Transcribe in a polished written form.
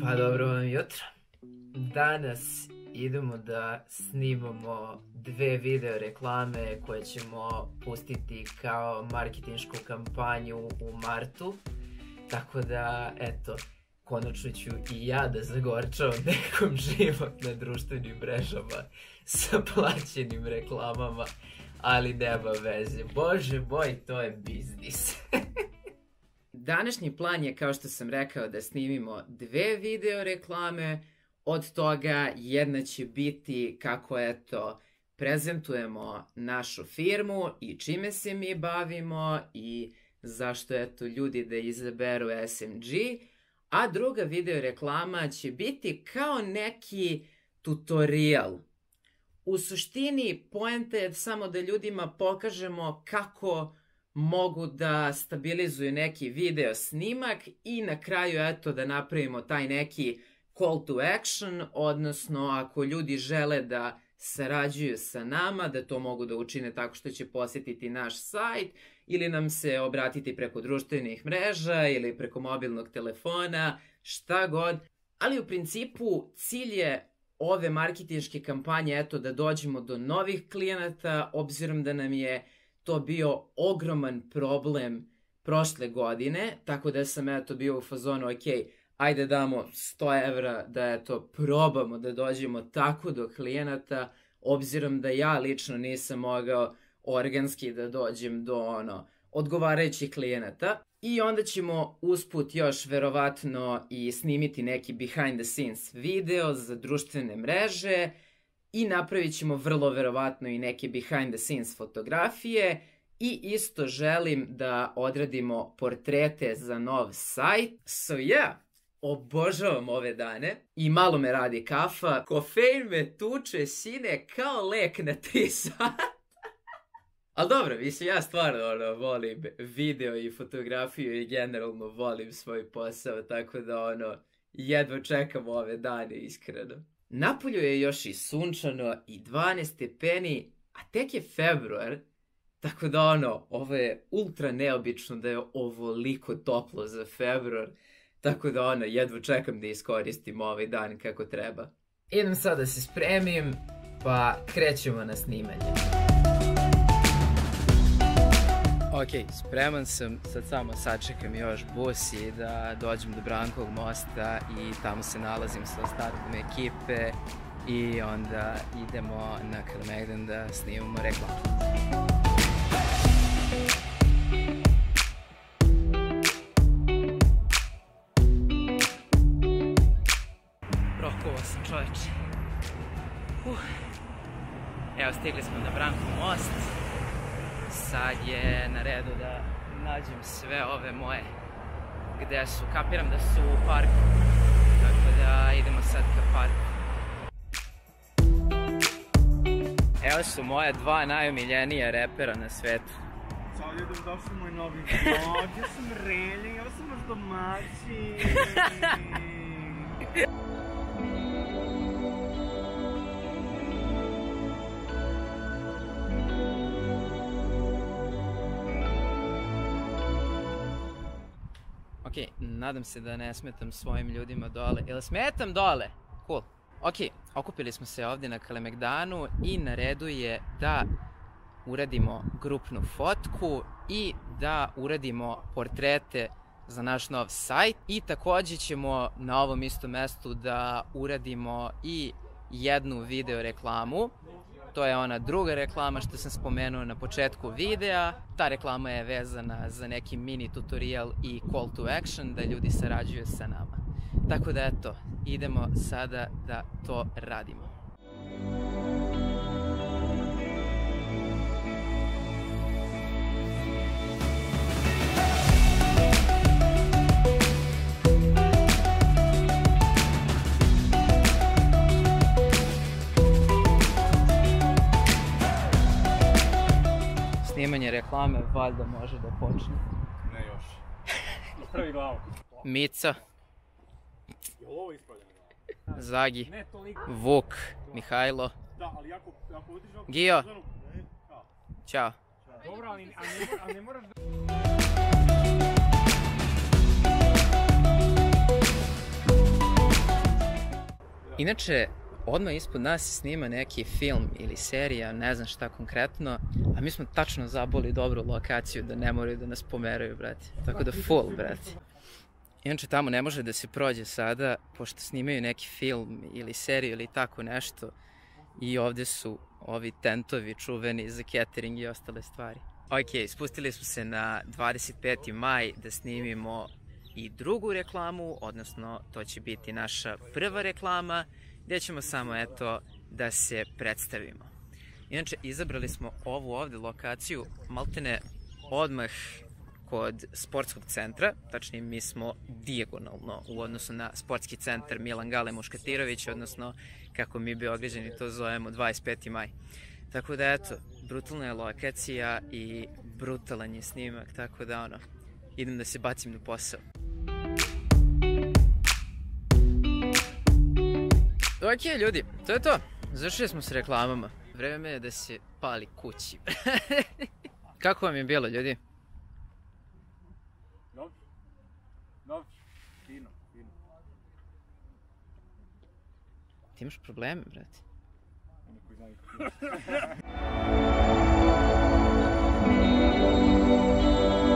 Pa dobro vam jutro. Danas idemo da snimamo 2 video reklame koje ćemo pustiti kao marketinšku kampanju u martu. Tako da, eto, konačno ću i ja da zagorčavam nekom život na društvenim mrežama sa plaćenim reklamama, ali nema veze. Bože moj, to je biznis. Današnji plan je, kao što sam rekao, da snimimo 2 video reklame. Od toga jedna će biti kako, eto, prezentujemo našu firmu i čime se mi bavimo i zašto, eto, ljudi da izaberu SMG. A druga video reklama će biti kao neki tutorial. U suštini, poenta je samo da ljudima pokažemo kako mogu da stabilizuju neki video snimak i na kraju, eto, da napravimo taj neki call to action, odnosno ako ljudi žele da sarađuju sa nama, da to mogu da učine tako što će posjetiti naš sajt ili nam se obratiti preko društvenih mreža ili preko mobilnog telefona, šta god. Ali u principu cilj je ove marketinške kampanje, eto, da dođemo do novih klijenata, obzirom da nam je to bio ogroman problem prošle godine, tako da sam, eto, bio u fazonu, ok, ajde damo 100 evra da, eto, probamo da dođemo tako do klijenata, obzirom da ja lično nisam mogao organski da dođem do, odgovarajućih klijenata. I onda ćemo usput još verovatno i snimiti neki behind the scenes video za društvene mreže i napravit ćemo vrlo verovatno i neke behind the scenes fotografije i isto želim da odradimo portrete za nov sajt. So yeah, obožavam ove dane i malo me radi kafa. Kofein me tuče, sine, kao lek na 3 sata. Ali dobro, mislim, ja stvarno volim video i fotografiju i generalno volim svoj posao, tako da jedva čekam ove dane, iskreno. Napolju je još i sunčano i 12 stepeni, a tek je februar, tako da ovo je ultra neobično da je ovoliko toplo za februar, tako da jedva čekam da iskoristim ovaj dan kako treba. Idem sad da se spremim, pa krećemo na snimanje. Ok, spreman sam, sad samo sačekam još bus i da dođem do Brankovog mosta i tamo se nalazim sa ostatkom ekipe i onda idemo na Kalemegdan da snimamo reklamu. Rokovao sam, čoveče. Evo, stigli smo na Brankov most. Sad je na redu da nađem sve ove moje gde su, kapiram da su u parku, tako da idemo sad ka parku. Evo su moje 2 najomiljenija repera na svetu. Sad idem, došli moj novi vlog, ja sam Relja, ja sam vaš domaćin. Ok, nadam se da ne smetam svojim ljudima dole. Jel smetam dole? Cool. Ok, okupili smo se ovdje na Kalemegdanu i na redu je da uradimo grupnu fotku i da uradimo portrete za naš nov sajt. I također ćemo na ovom istom mestu da uradimo i jednu video reklamu. To je ona druga reklama što sam spomenuo na početku videa. Ta reklama je vezana za neki mini tutorial i call to action da ljudi sarađuju sa nama. Tako da eto, idemo sada da to radimo. Snimanje reklame valjda može da počne. Ne još. Ispravi glavu. Mica. Je li ovo ispravljena glava? Zagi. Vuk. Mihajlo. Da, ali ako vidiš ovako... Gio. Ćao. Dobro, ali ne moraš da... Inače, odmah ispod nas se snima neki film ili serija, ne znam šta konkretno, a mi smo tačno zaboli dobru lokaciju da ne moraju da nas pomeraju, brate. Tako da full, brate. Inače, tamo ne može da se prođe sada, pošto snimaju neki film ili seriju ili tako nešto. I ovde su ovi tentovi čuveni za catering i ostale stvari. Ok, spustili smo se na 25. maj da snimimo i drugu reklamu, odnosno to će biti naša prva reklama, gdje ćemo samo eto da se predstavimo. Inače, izabrali smo ovu ovde lokaciju maltene odmah kod sportskog centra, tačnije mi smo dijagonalno u odnosu na sportski centar Milan Gale Muškatirović, odnosno kako mi Beograđani to zovemo 25. maj. Tako da eto, brutalna je lokacija i brutalan je snimak, tako da ono, idem da se bacim na posao. Ok ljudi, to je to, završili smo s reklamama. Vreme je da se pali kući. Kako vam je bilo ljudi? Dobro, fino. Ti imaš probleme, brate? Oni koji znaju.